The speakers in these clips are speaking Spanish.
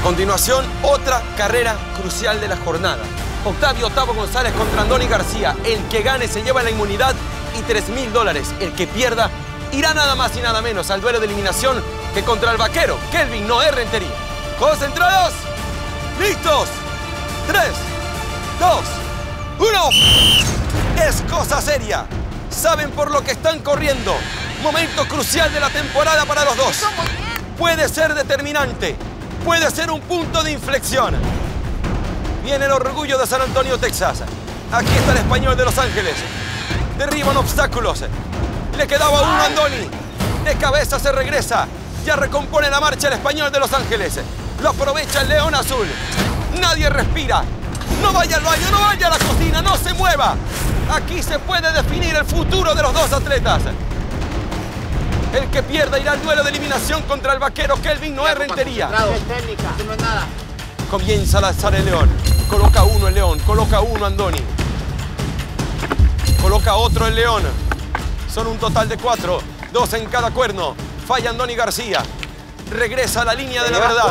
continuación, otra carrera crucial de la jornada. Octavio Tavo González contra Andoni García. El que gane se lleva la inmunidad y $3.000. El que pierda irá nada más y nada menos al duelo de eliminación que contra el vaquero Kelvin Noé Rentería. ¿Concentrados? ¿Listos? 3, 2, 1. Es cosa seria. Saben por lo que están corriendo. Momento crucial de la temporada para los dos. Puede ser determinante. Puede ser un punto de inflexión. Viene el orgullo de San Antonio, Texas. Aquí está el español de Los Ángeles. Derriban obstáculos. Le quedaba uno a Andoni. De cabeza se regresa. Ya recompone la marcha el español de Los Ángeles. Lo aprovecha el León Azul. Nadie respira. No vaya al baño, no vaya a la cocina, no se mueva. Aquí se puede definir el futuro de los dos atletas. El que pierda irá al duelo de eliminación contra el vaquero Kelvin Noé Rentería. Técnica, no es nada. Comienza a lanzar el León. Coloca uno el León, coloca uno Andoni. Coloca otro el León. Son un total de 4, 2 en cada cuerno. Falla Andoni García. Regresa a la línea de la verdad.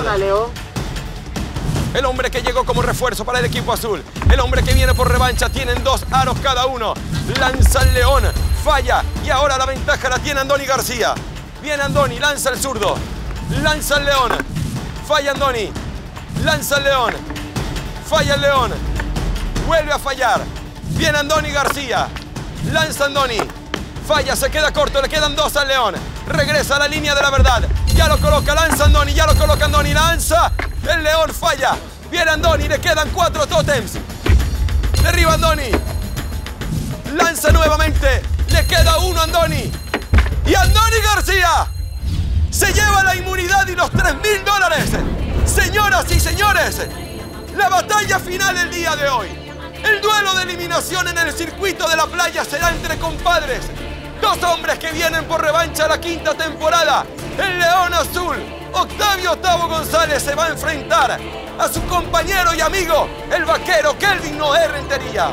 El hombre que llegó como refuerzo para el equipo azul. El hombre que viene por revancha. Tienen 2 aros cada uno. Lanza el León. Falla. Y ahora la ventaja la tiene Andoni García. Viene Andoni. Lanza el zurdo. Lanza el León. Falla Andoni. Lanza el León. Falla el León. Vuelve a fallar. Viene Andoni García. Lanza Andoni. Falla. Se queda corto. Le quedan 2 al León. Regresa a la línea de la verdad. Ya lo coloca. Lanza Andoni. Ya lo coloca Andoni. Lanza. El León falla. Viene Andoni. Le quedan 4 tótems. Derriba Andoni. Lanza nuevamente. Le queda 1 a Andoni. Y Andoni García se lleva la inmunidad y los $3.000. Señoras y señores, la batalla final el día de hoy. El duelo de eliminación en el circuito de la playa será entre compadres. 2 hombres que vienen por revancha a la 5ª temporada. El León Azul, Octavio Tavo González, se va a enfrentar a su compañero y amigo, el vaquero Kelvin Noé Rentería.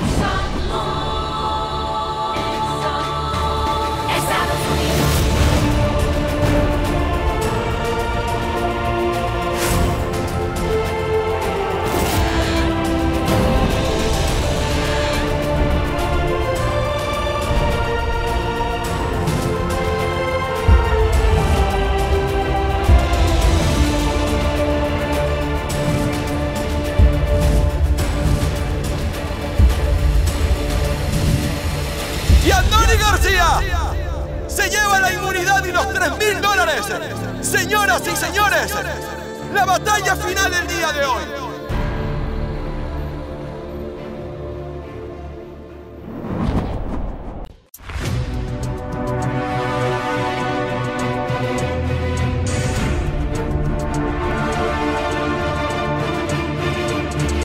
Y Andoni García se lleva la inmunidad y los $3.000. Señoras y señores, la batalla final del día de hoy.